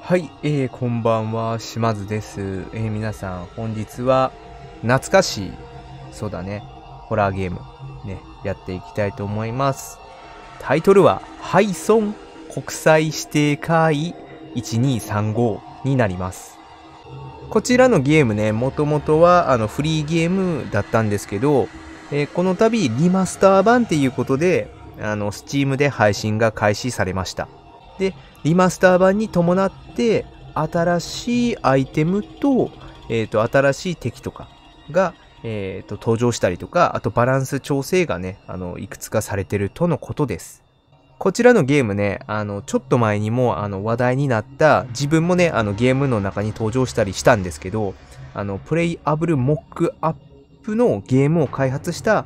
はい、こんばんは、島津です。皆さん、本日は、懐かしい、そうだね、ホラーゲーム、ね、やっていきたいと思います。タイトルは、ハイソン国際指定会1235になります。こちらのゲームね、もともとは、フリーゲームだったんですけど、この度、リマスター版っていうことで、Steam で配信が開始されました。で、リマスター版に伴って、新しいアイテムと、新しい敵とかが、登場したりとか、あとバランス調整がね、いくつかされてるとのことです。こちらのゲームね、ちょっと前にも、話題になった、自分もね、ゲームの中に登場したりしたんですけど、プレイアブルモックアップのゲームを開発した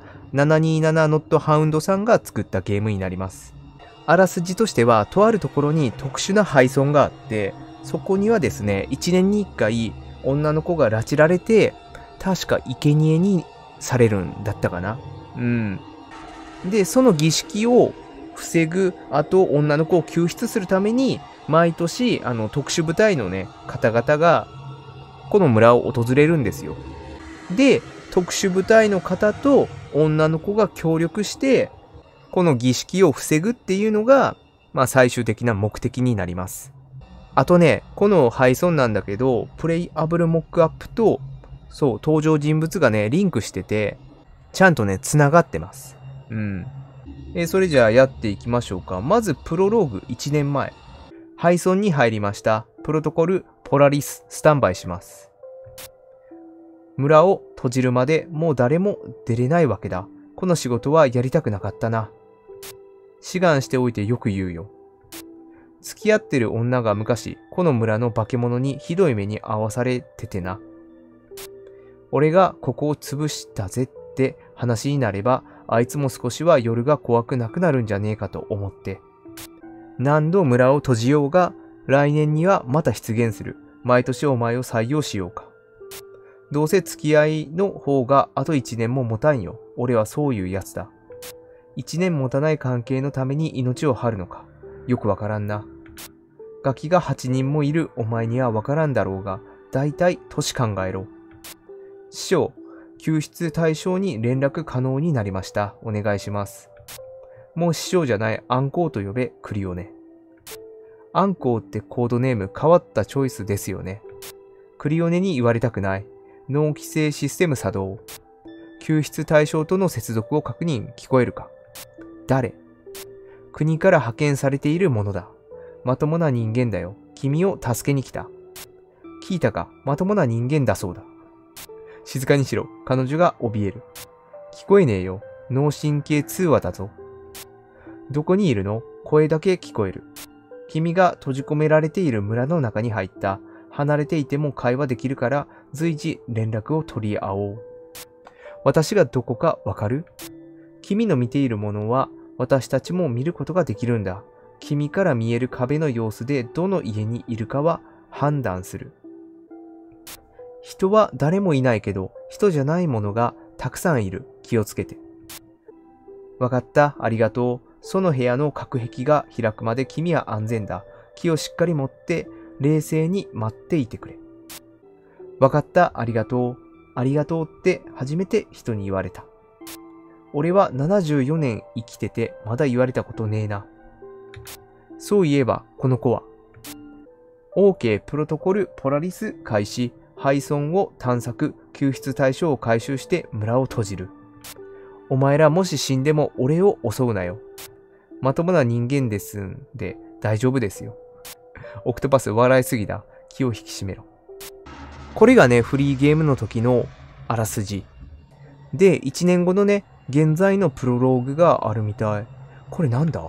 727ノットハウンドさんが作ったゲームになります。あらすじとしては、とあるところに特殊な廃村があって、そこにはですね、1年に1回、女の子が拉致られて、確か生贄にされるんだったかな。うん。で、その儀式を防ぐ、あと女の子を救出するために、毎年、特殊部隊のね、方々が、この村を訪れるんですよ。で、特殊部隊の方と女の子が協力して、この儀式を防ぐっていうのが、まあ最終的な目的になります。あとね、この配送なんだけど、プレイアブルモックアップと、そう、登場人物がね、リンクしてて、ちゃんとね、繋がってます。うん。それじゃあやっていきましょうか。まず、プロローグ1年前。配送に入りました。プロトコル、ポラリス、スタンバイします。村を閉じるまでもう誰も出れないわけだ。この仕事はやりたくなかったな。志願しておいてよく言うよ。付き合ってる女が昔、この村の化け物にひどい目に遭わされててな。俺がここを潰したぜって話になれば、あいつも少しは夜が怖くなくなるんじゃねえかと思って。何度村を閉じようが、来年にはまた出現する。毎年お前を採用しようか。どうせ付き合いの方があと1年も持たんよ。俺はそういうやつだ。1年持たない関係のために命を張るのか。よくわからんな。ガキが8人もいるお前にはわからんだろうが、だいたい年考えろ。師匠、救出対象に連絡可能になりました。お願いします。もう師匠じゃないアンコウと呼べ、クリオネ。アンコウってコードネーム変わったチョイスですよね。クリオネに言われたくない。脳規制システム作動。救出対象との接続を確認、聞こえるか。誰？国から派遣されているものだ。まともな人間だよ。君を助けに来た。聞いたか？まともな人間だそうだ。静かにしろ。彼女が怯える。聞こえねえよ。脳神経通話だぞ。どこにいるの？声だけ聞こえる。君が閉じ込められている村の中に入った。離れていても会話できるから随時連絡を取り合おう。私がどこかわかる？君の見ているものは私たちも見ることができるんだ。君から見える壁の様子でどの家にいるかは判断する。人は誰もいないけど、人じゃないものがたくさんいる。気をつけて。わかった。ありがとう。その部屋の隔壁が開くまで君は安全だ。気をしっかり持って冷静に待っていてくれ。わかった。ありがとう。ありがとうって初めて人に言われた。俺は74年生きててまだ言われたことねえな。そういえばこの子は。OK プロトコルポラリス開始。廃村を探索。救出対象を回収して村を閉じる。お前らもし死んでも俺を襲うなよ。まともな人間ですんで大丈夫ですよ。オクトパス笑いすぎだ。気を引き締めろ。これがね、フリーゲームの時のあらすじ。で、1年後のね、現在のプロローグがあるみたい。これなんだ？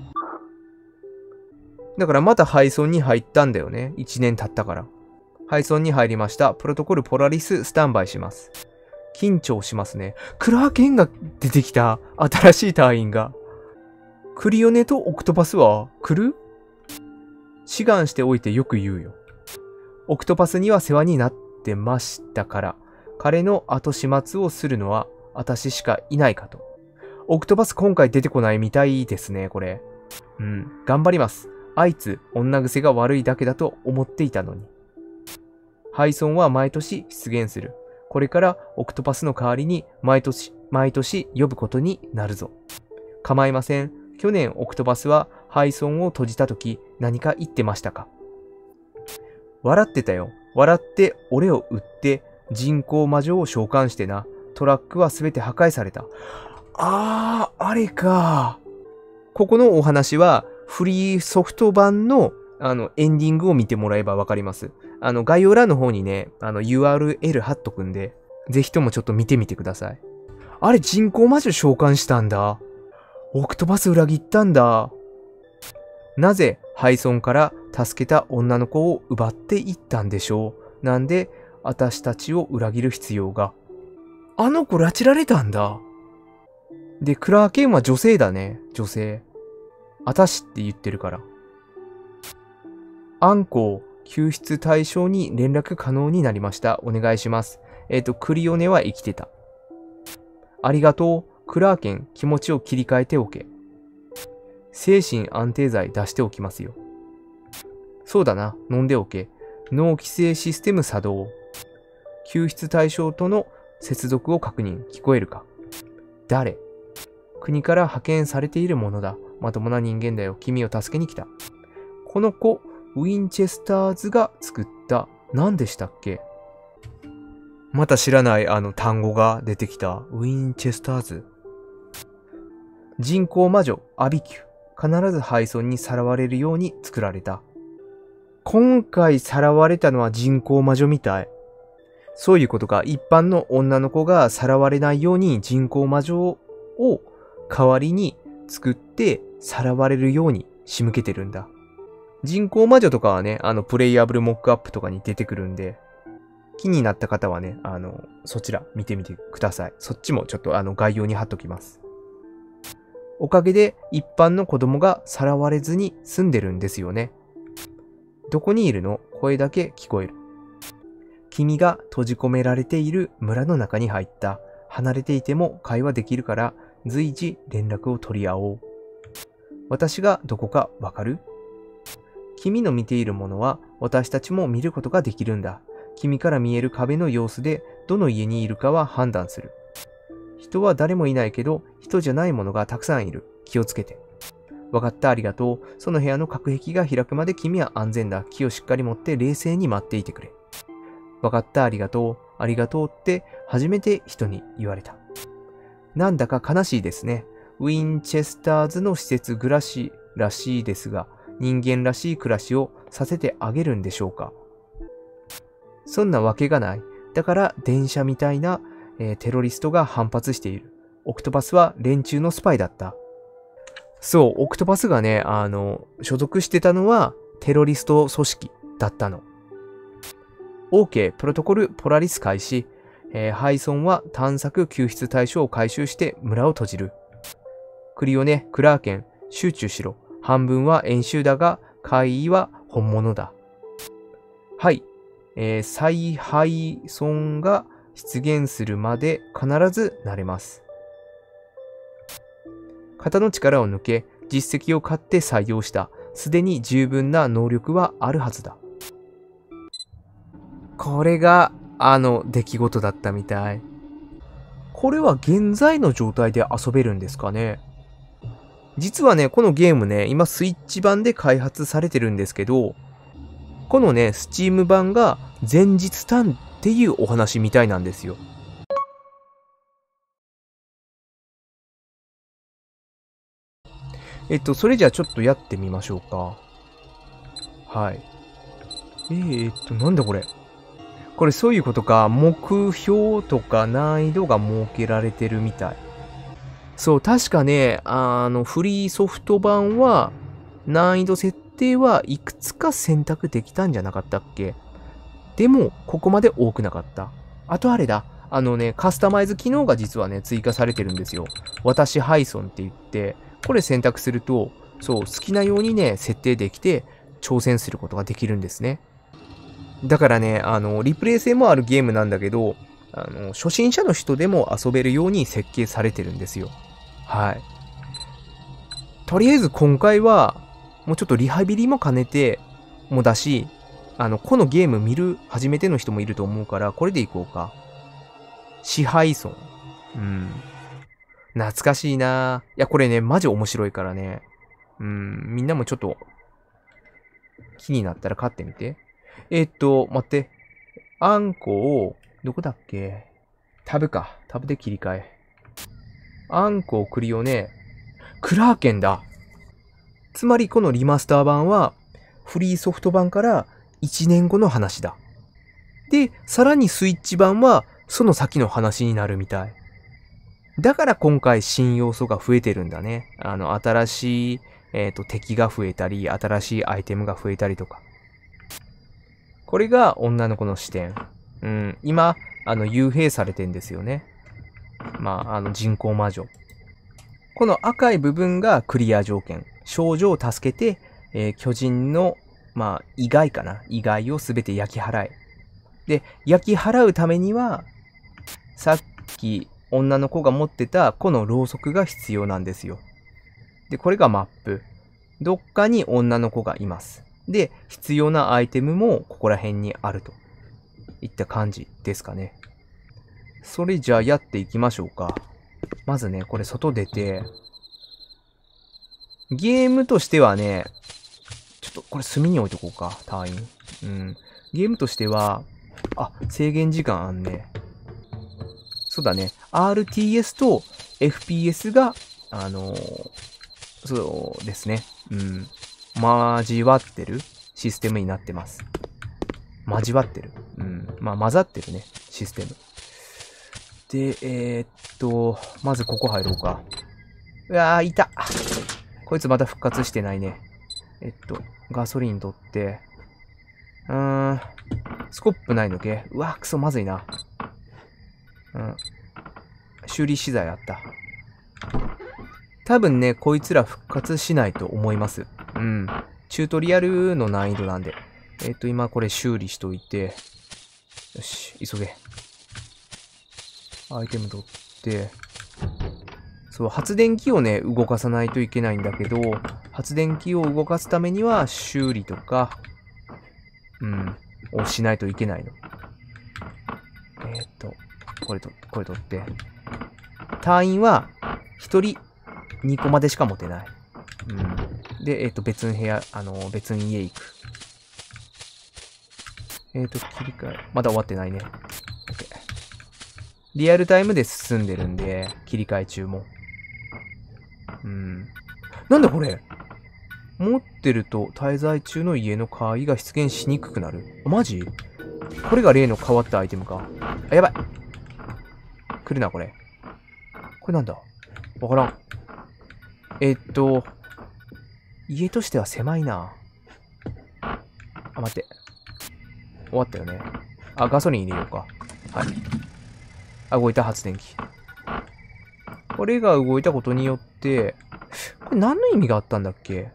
だからまた廃村に入ったんだよね。1年経ったから。廃村に入りました。プロトコルポラリススタンバイします。緊張しますね。クラーケンが出てきた。新しい隊員が。クリオネとオクトパスは来る？志願しておいてよく言うよ。オクトパスには世話になってましたから、彼の後始末をするのは私しかいないかと。オクトパス今回出てこないみたいですね、これ。頑張ります。 あいつ女癖が悪いだけだと思っていたのに。ハイソンは毎年出現する。これからオクトパスの代わりに毎年呼ぶことになるぞ。構いません。去年オクトパスはハイソンを閉じたとき何か言ってましたか？笑ってたよ。笑って俺を撃って人工魔女を召喚してな。トラックはすべて破壊された。あれか。ここのお話はフリーソフト版のエンディングを見てもらえばわかります。概要欄の方にね、URL 貼っとくんで、ぜひともちょっと見てみてください。あれ人工魔女召喚したんだ。オクトパス裏切ったんだ。なぜハイソンから助けた女の子を奪っていったんでしょう。なんで私たちを裏切る必要が。あの子拉致られたんだ。で、クラーケンは女性だね。女性。あたしって言ってるから。アンコを救出対象に連絡可能になりました。お願いします。クリオネは生きてた。ありがとう。クラーケン、気持ちを切り替えておけ。精神安定剤出しておきますよ。そうだな。飲んでおけ。脳規制システム作動。救出対象との接続を確認。聞こえるか？誰？国から派遣されているものだ。まともな人間だよ。君を助けに来た。この子、ウィンチェスターズが作った。何でしたっけ？また知らない単語が出てきた。ウィンチェスターズ。人工魔女、アビキュ。必ずハイソンにさらわれるように作られた。今回さらわれたのは人工魔女みたい。そういうことか。一般の女の子がさらわれないように人工魔女を代わりに作ってさらわれるように仕向けてるんだ。人工魔女とかはね、プレイヤブルモックアップとかに出てくるんで、気になった方はね、そちら見てみてください。そっちもちょっと概要に貼っときます。おかげで一般の子供がさらわれずに済んでるんですよね。どこにいるの？声だけ聞こえる。君が閉じ込められている村の中に入った。離れていても会話できるから随時連絡を取り合おう。私がどこかわかる？君の見ているものは私たちも見ることができるんだ。君から見える壁の様子でどの家にいるかは判断する。人は誰もいないけど、人じゃないものがたくさんいる。気をつけて。わかった、ありがとう。その部屋の隔壁が開くまで君は安全だ。気をしっかり持って冷静に待っていてくれ。わかった、ありがとう。ありがとうって初めて人に言われた。なんだか悲しいですね。ウィンチェスターズの施設暮らしらしいですが、人間らしい暮らしをさせてあげるんでしょうか。そんなわけがない。だから電車みたいなテロリストが反発している。オクトパスは連中のスパイだった。そう、オクトパスがね、所属してたのはテロリスト組織だったの。OK、プロトコルポラリス開始。ハイソンは探索救出対象を回収して村を閉じる。クリオネ、クラーケン、集中しろ。半分は演習だが、怪異は本物だ。はい。再ハイソンが出現するまで必ずなれます。肩の力を抜け、実績を買って採用した。すでに十分な能力はあるはずだ。これが出来事だったみたい。これは現在の状態で遊べるんですかね。実はね、このゲームね、今スイッチ版で開発されてるんですけど、このね、スチーム版が前日短っていうお話みたいなんですよ。それじゃあちょっとやってみましょうか。はい。なんだこれ。これそういうことか。目標とか難易度が設けられてるみたい。そう、確かね、フリーソフト版は、難易度設定はいくつか選択できたんじゃなかったっけ？でも、ここまで多くなかった。あとあれだ。カスタマイズ機能が実はね、追加されてるんですよ。私ハイソンって言って、これ選択すると、そう、好きなようにね、設定できて、挑戦することができるんですね。だからね、リプレイ性もあるゲームなんだけど、初心者の人でも遊べるように設計されてるんですよ。はい。とりあえず今回は、 もうちょっとリハビリも兼ねて、もだし、このゲーム初めての人もいると思うから、これでいこうか。支配村。うん。懐かしいな。いや、これね、マジ面白いからね。みんなもちょっと、気になったら買ってみて。待って。あんこを、どこだっけ？タブか。タブで切り替え。あんこをクリをね、クラーケンだ。つまりこのリマスター版は、フリーソフト版から1年後の話だ。で、さらにスイッチ版は、その先の話になるみたい。だから今回新要素が増えてるんだね。新しい、敵が増えたり、新しいアイテムが増えたりとか。これが女の子の視点。今、幽閉されてんですよね。人工魔女。この赤い部分がクリア条件。少女を助けて、巨人の、遺骸かな。遺骸をすべて焼き払え。で、焼き払うためには、さっき女の子が持ってたこのろうそくが必要なんですよ。で、これがマップ。どっかに女の子がいます。で、必要なアイテムもここら辺にあるといった感じですかね。それじゃあやっていきましょうか。まずね、これ外出て、ゲームとしてはね、ちょっとこれ隅に置いとこうか、隊員。ゲームとしては、制限時間あんね。そうだね。RTS と FPS が、そうですね。交わってるシステムになってます。交わってる。混ざってるね、システム。で、まずここ入ろうか。うわー、いた。こいつまだ復活してないね。ガソリン取って。スコップないのけ？うわ、くそ、まずいな。修理資材あった。多分ね、こいつら復活しないと思います。チュートリアルの難易度なんで。今これ修理しといて。よし、急げ。アイテム取って。そう、発電機をね、動かさないといけないんだけど、発電機を動かすためには修理とか、をしないといけないの。これ取って。隊員は、1人2個までしか持てない。で、別の部屋、別の家行く。切り替え。まだ終わってないね。OK。リアルタイムで進んでるんで、切り替え中も。なんだこれ？持ってると滞在中の家の鍵が出現しにくくなる。マジ？これが例の変わったアイテムか。やばい。来るな、これ。これなんだ？わからん。家としては狭いな。待って。終わったよね。ガソリン入れようか。はい。動いた発電機。これが動いたことによって、これ何の意味があったんだっけ？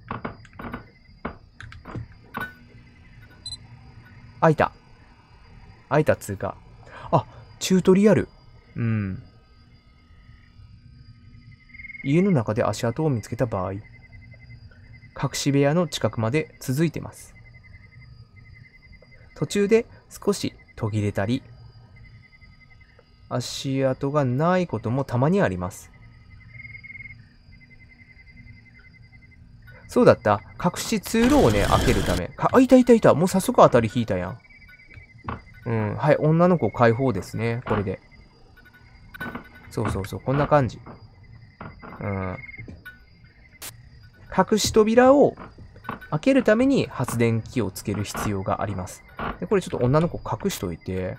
開いた。開いた通過。チュートリアル。家の中で足跡を見つけた場合、隠し部屋の近くまで続いてます。途中で少し途切れたり、足跡がないこともたまにあります。そうだった。隠し通路をね、開けるため。いた。もう早速当たり引いたやん。はい、女の子解放ですね。これで。そう、こんな感じ。隠し扉を開けるために発電機をつける必要があります。で、これちょっと女の子隠しといて。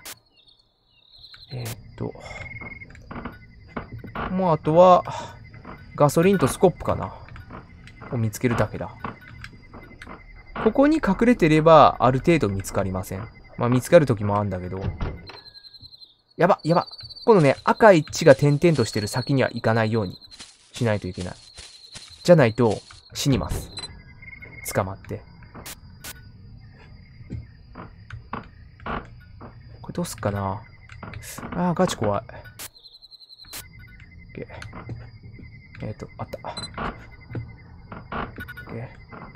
もうあとは、ガソリンとスコップかな。を見つけるだけだ。ここに隠れてれば、ある程度見つかりません。見つかる時もあるんだけど。やば。このね、赤い血が点々としてる先には行かないようにしないといけない。じゃないと、死にます。捕まって。これどうすっかな。ガチ怖い。OK。あった。OK。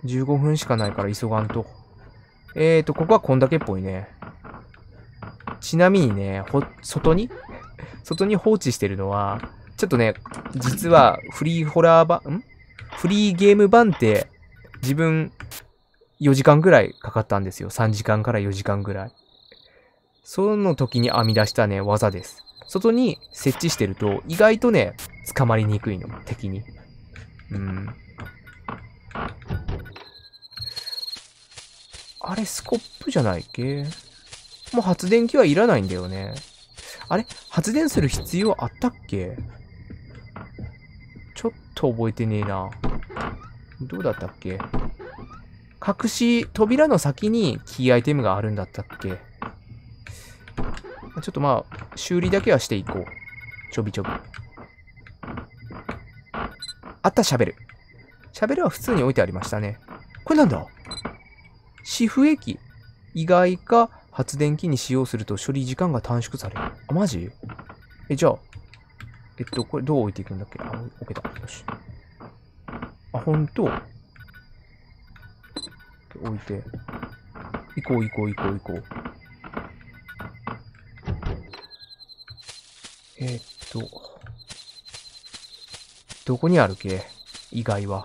15分しかないから急がんと。ここはこんだけっぽいね。ちなみにね、外に放置してるのは、ちょっとね、実はフリーゲーム版って自分4時間ぐらいかかったんですよ。3時間から4時間ぐらい。その時に編み出したね、技です。外に設置してると意外とね、捕まりにくいの、敵に。あれ、スコップじゃないっけ？もう発電機はいらないんだよね。あれ？発電する必要あったっけ？ちょっと覚えてねえな。どうだったっけ？隠し扉の先にキーアイテムがあるんだったっけ？ちょっとまあ、修理だけはしていこう。ちょびちょび。あった、シャベル。シャベルは普通に置いてありましたね。これなんだ？シフ液。意外か発電機に使用すると処理時間が短縮される。あ、マジ？じゃあ、これどう置いていくんだっけ？あ、置けた。よし。あ、ほんと？置いて。行こう。どこにあるっけ？意外は。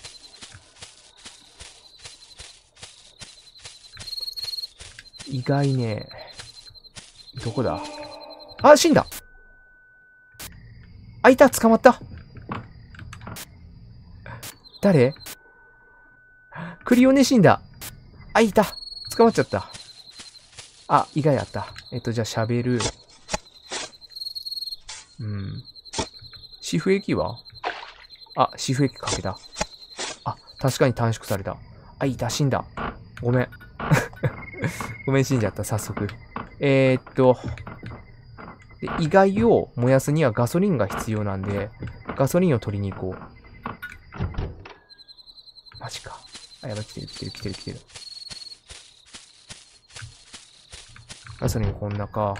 意外ね。どこだ？あ、死んだ！あ、いた！捕まった！誰？クリオネ死んだ！あ、いた！捕まっちゃった。あ、意外あった。じゃあ喋る。シフ液は？あ、シフ液かけた。あ、確かに短縮された。あ、いた、死んだ。ごめん。ごめん、死んじゃった、早速。で意外を燃やすにはガソリンが必要なんで、ガソリンを取りに行こう。マジか。あ、やばい、来てる。ガソリンこんなか。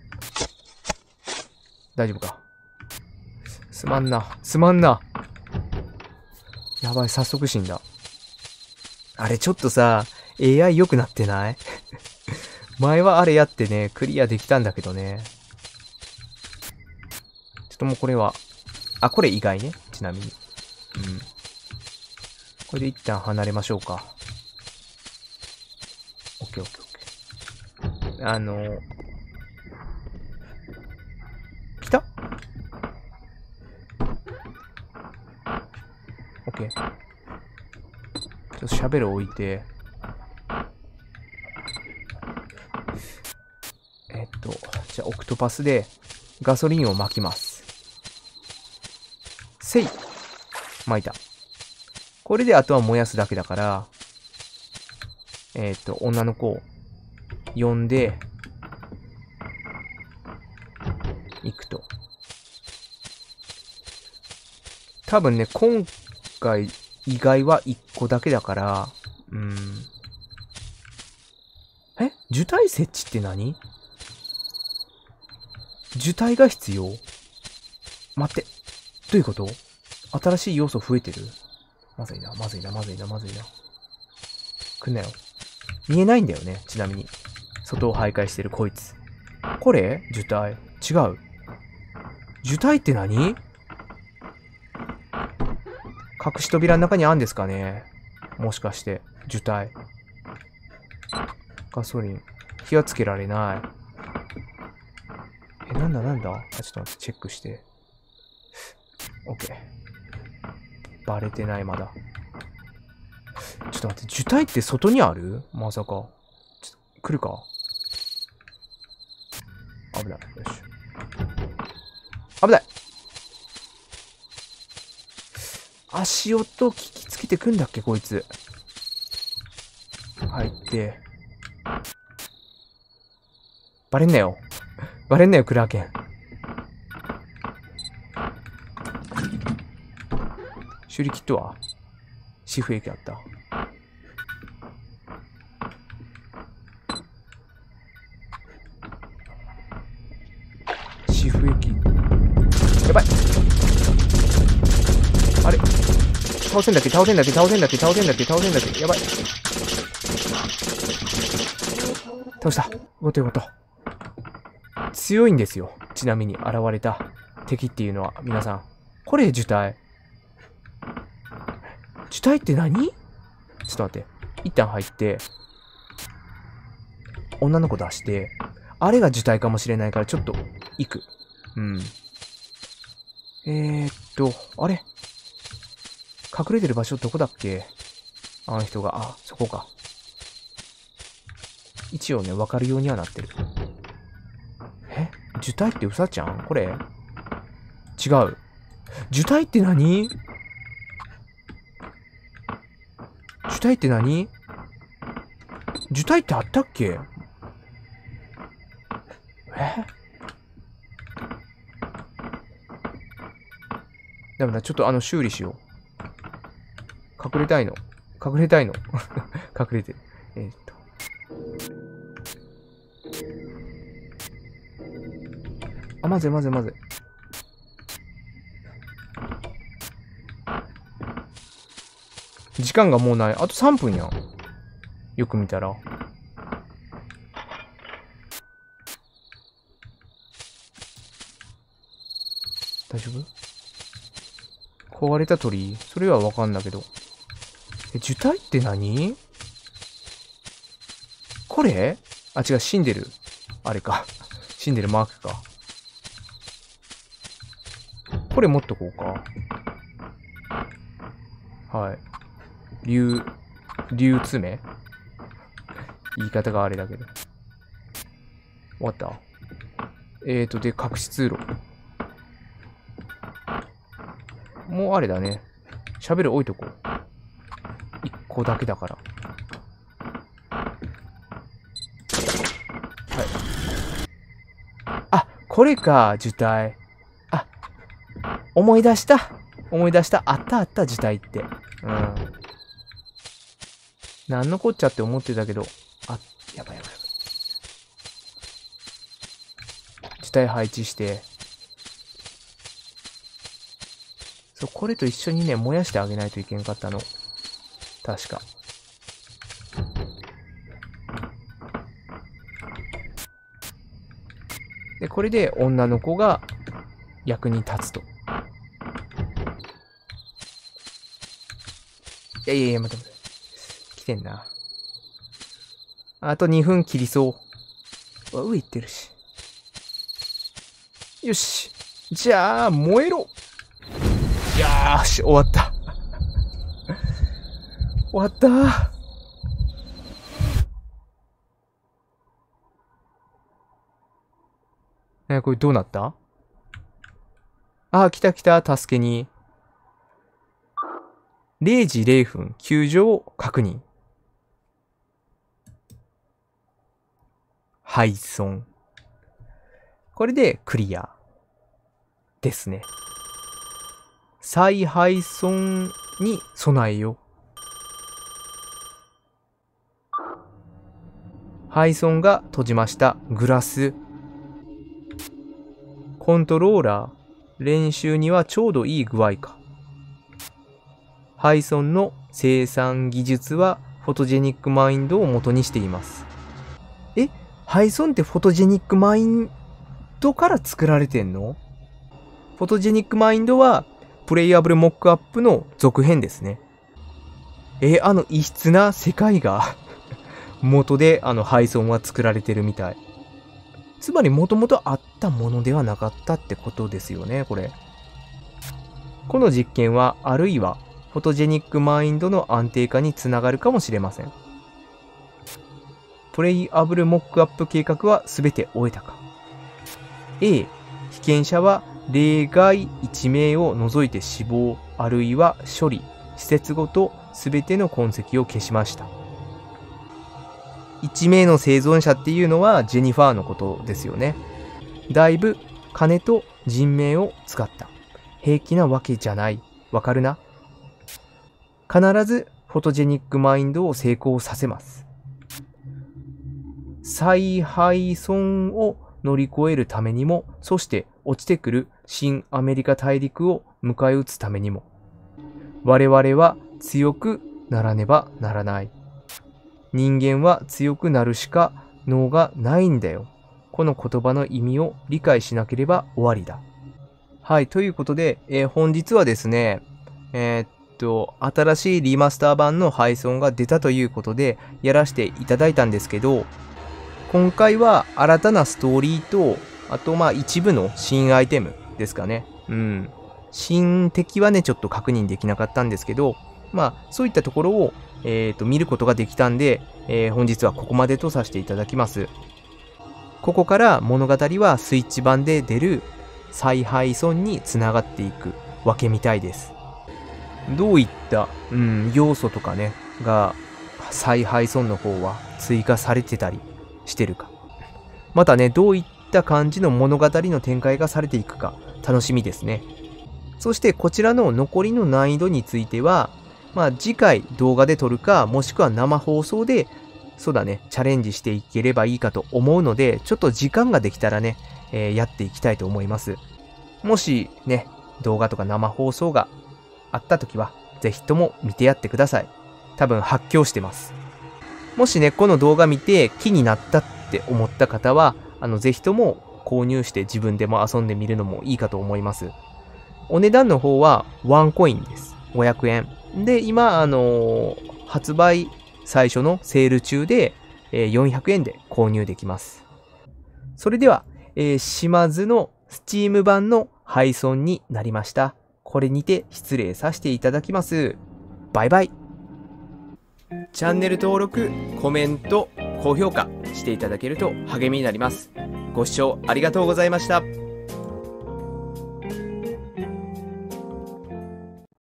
大丈夫か。すまんな。やばい、早速死んだ。あれ、ちょっとさ、AI 良くなってない？前はあれやってね、クリアできたんだけどね。ちょっともうこれは、あ、これ意外ね。ちなみに。これで一旦離れましょうか。オッケー。来た？オッケー。ちょっとシャベル置いて。じゃあオクトパスでガソリンを撒きます。せい！撒いた。これであとは燃やすだけだから、女の子を呼んで、行くと。多分ね、今回以外は1個だけだから、受胎設置って何？受胎が必要？待って。どういうこと？新しい要素増えてる？まずいな。来んなよ。見えないんだよね、ちなみに。外を徘徊してるこいつ。これ？受胎。違う。受胎って何？隠し扉の中にあんですかね？もしかして、受胎。ガソリン。火はつけられない。なんだあ、ちょっと待って、チェックして。オッケー。バレてない、まだ。ちょっと待って、受胎って外にある？まさか。ちょっと、来るか？危ない。よし。危ない！足音聞きつけてくんだっけ、こいつ。入って。バレんなよ、クラーケン。修理キットは？シフ液あった。シフ液。やばい。あれ？ 倒せんだっけ、倒せんだっけ、倒せんだっけ、倒せんだっけ、倒せんだっけ、やばい。倒した。よかったよかった。強いんですよ。ちなみに現れた敵っていうのは、皆さん。これ、呪体。呪体って何？ちょっと待って。一旦入って、女の子出して、あれが呪体かもしれないから、ちょっと、行く。うん。あれ？隠れてる場所どこだっけ？あの人が、あ、そこか。一応ね、わかるようにはなってる。呪体ってウサちゃん？これ？違う。呪体って何？呪体って何？呪体ってあったっけ？ダメだ、ちょっと修理しよう。隠れたいの。隠れたいの。隠れてる。あ、まずいまずいまずい。時間がもうない。あと3分やん。よく見たら。大丈夫？壊れた鳥居？それはわかんだけど。呪体って何？これ？あ、違う、死んでる。あれか。死んでるマークか。これ持っとこうか。はい。竜爪？言い方があれだけど。終わった。で、隠し通路。もうあれだね。喋る置いとこう。一個だけだから。はい。あ、これか、呪体。あ、思い出した。思い出した。あったあった、呪体って。うん。なんのこっちゃって思ってたけど。あ、やばいやばいやばい。呪体配置して。そう、これと一緒にね、燃やしてあげないといけんかったの。確か。で、これで女の子が役に立つと。いやいやいや、待って待って。来てんな。あと2分切りそう。上行ってるし。よし。じゃあ、燃えろ。よーし、終わった。終わった。これどうなった？あ、来た来た、助けに。0時0分、救助を確認。配送。これでクリア。ですね。再配送に備えよ。配送が閉じました。グラス。コントローラー。練習にはちょうどいい具合か。配送の生産技術はフォトジェニックマインドを元にしています。配送ってフォトジェニックマインドから作られてんの？フォトジェニックマインドはプレイアブルモックアップの続編ですね。異質な世界が元で配送は作られてるみたい。つまりもともとあったものではなかったってことですよね、これ。この実験はあるいはフォトジェニックマインドの安定化につながるかもしれません。プレイアブルモックアップ計画は全て終えたか。A、被験者は例外1名を除いて死亡、あるいは処理、施設ごと全ての痕跡を消しました。1名の生存者っていうのはジェニファーのことですよね。だいぶ金と人命を使った。平気なわけじゃない。わかるな？必ずフォトジェニックマインドを成功させます。再配送を乗り越えるためにも、そして落ちてくる新アメリカ大陸を迎え撃つためにも、 我々は強くならねばならない。人間は強くなるしか能がないんだよ。この言葉の意味を理解しなければ終わりだ。はい、ということで、本日はですね、新しいリマスター版の配送が出たということで、やらせていただいたんですけど、今回は新たなストーリーと、あと一部の新アイテムですかね。新敵はね、ちょっと確認できなかったんですけど、そういったところを、見ることができたんで、本日はここまでとさせていただきます。ここから物語はスイッチ版で出る采配村につながっていくわけみたいです。どういった、要素とかね、が采配村の方は追加されてたりしてるか。またね、どういった感じの物語の展開がされていくか楽しみですね。そしてこちらの残りの難易度については、次回動画で撮るか、もしくは生放送で、そうだね、チャレンジしていければいいかと思うので、ちょっと時間ができたらね、やっていきたいと思います。もしね、動画とか生放送があった時は、ぜひとも見てやってください。多分発狂してます。もしね、この動画見て気になったって思った方は、ぜひとも購入して自分でも遊んでみるのもいいかと思います。お値段の方はワンコインです。500円。で、今、発売最初のセール中で、400円で購入できます。それでは、島津の Steam 版の配送になりました。これにて失礼させていただきます。バイバイ。チャンネル登録、コメント、高評価していただけると励みになります。ご視聴ありがとうございました。